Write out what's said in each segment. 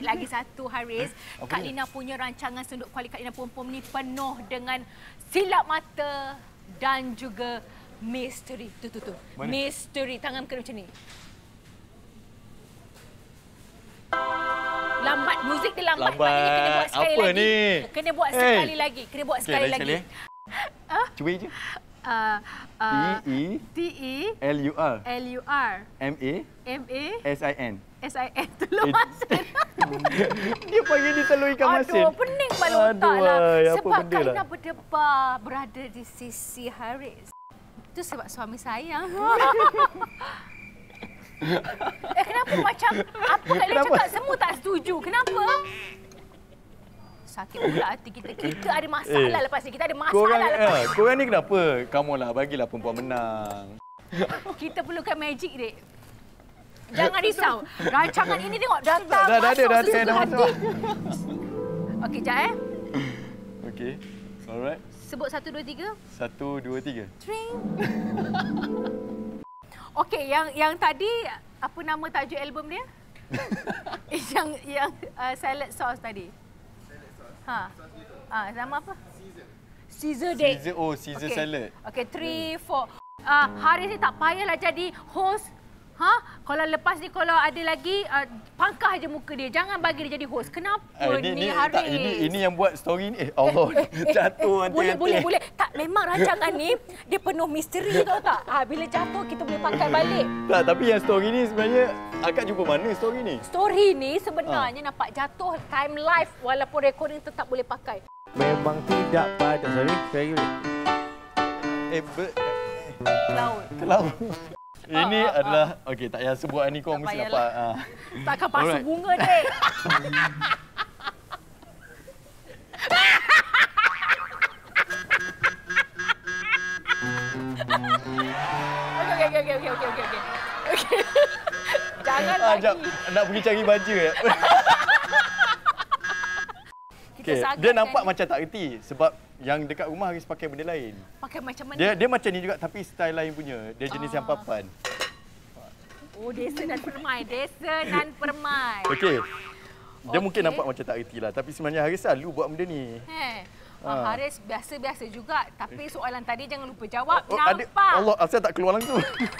lagi satu, Hariss. Kak Lina punya rancangan Senduk Kuali Kak Lina Pom-Pom ni penuh dengan silap mata dan juga misteri. Tu. Misteri. Tangan kena macam ni. Lambat, muzik dia lambat. Maknanya kena buat sekali apa lagi. Ni? Kena buat sekali lagi. Kena buat sekali lagi. Cuba je. T-E-L-U-R M-A-S-I-N telur masin. Dia panggil dia telur ikan masin. Aduh, pening kepala otak lah. Sebab Kak Lina lah. berdebar berada di sisi Hariss. Itu sebab suami sayang. Kenapa macam apa Kak Lina cakap semua tak setuju? Kenapa? Sakit pula hati kita. Kita ada masalah lepas ni. Kita ada masalah lepas ni. Korang ni kenapa? Kamu lah, bagilah perempuan menang. Kita perlukan magic, Dek. Jangan risau. Rancangan ini tengok datang dah masuk ada sesuka hati. Okey, sekejap Okey. Alright. Sebut 1, 2, 3. 1, 2, 3. Tring. Okey, yang tadi apa nama tajuk album dia? yang salad sauce tadi. Nama apa? Caesar Date. Caesar salad. Okey, 3, 4. Hariss ni tak payahlah jadi host. Kalau lepas ni kalau ada lagi pangkah aja muka dia. Jangan bagi dia jadi host. Kenapa ni Hariss? Ini yang buat story ni. Allah, jatuh nanti. Boleh. Tak, memang rancangan ni dia penuh misteri, tahu tak? Bila jatuh kita boleh pakai balik. Tak, tapi yang story ni sebenarnya akak jumpa mana story ni? Story ni sebenarnya nampak jatuh time live walaupun recording tetap boleh pakai. Memang tidak pada sorry. Laut. Ini adalah okey, tak payah sebut ni kau mesti dapat. Takkan pasu bunga, Dek. Okey. Jangan lagi. Nak pergi cari baju ya. Okay. Dia nampak macam tak reti sebab yang dekat rumah Hariss pakai benda lain. Pakai macam mana? Dia macam ni juga tapi style lain punya. Dia jenis yang papan. Oh, desa dan permai. Okey. Dia mungkin nampak macam tak reti lah tapi sebenarnya Hariss selalu buat benda ni. Hariss biasa-biasa juga tapi soalan tadi jangan lupa jawab. Nampak. Allah, asal tak keluar langsung.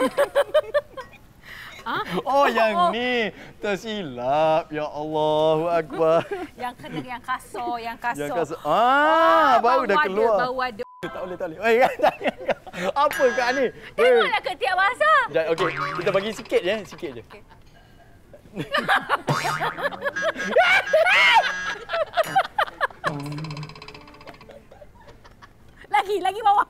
Yang ni tersilap. Ya Allahu Akbar. Yang kena yang kasar. Baru dah keluar. Baru ada. Tak boleh. Apa kat ni? Tengoklah ketiak basah. Okey, kita bagi sikit je. Okay. Lagi bawah.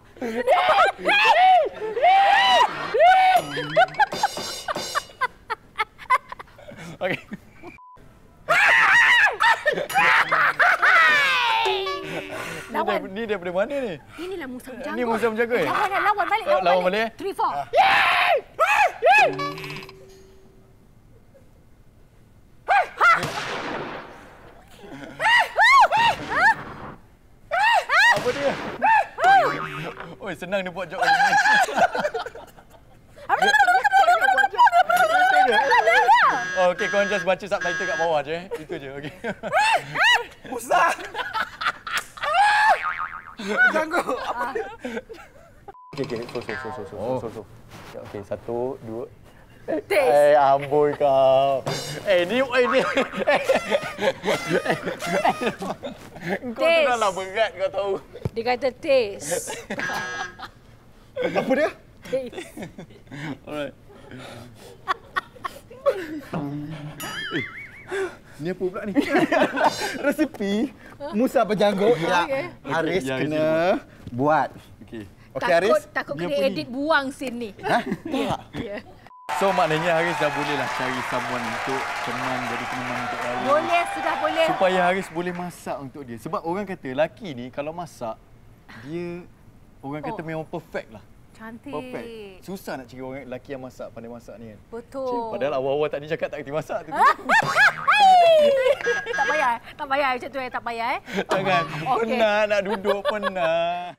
Okey. Ni daripada mana ni? Inilah Musa Menjanggut. Ni Musa Menjanggut. Lawan balik. Lawan balik. 3, 4. Apa dia? Oi, senang dia buat job ni. Okey, korang just baca subtitle kat bawah je. Itu je, okey. Musa. Janggut. Okey, so. Okey, 1, 2. Taste. Amboi kau. Ni. Kau tengahlah berat kau tahu. Dia kata taste. Apa dia? Taste. Alright. Ni apa pula ni? Resepi Musa berjanggut yang Hariss kena buat. Okey. Okey Hariss. Takut kena edit buang scene ni. Tak. So maknanya Hariss dah bolehlah cari someone untuk jadi teman untuk Hariss. Boleh, sudah boleh. Supaya Hariss boleh masak untuk dia. Sebab orang kata lelaki ni kalau masak, dia orang kata memang perfect lah. Cantik. Perfect. Susah nak cari orang lelaki yang masak, pandai masak ni kan. Betul. Padahal awal-awal tadi cakap tak kerti masak. Tak payah macam tu tak payah. Jangan. Okay. Penat nak duduk, penat.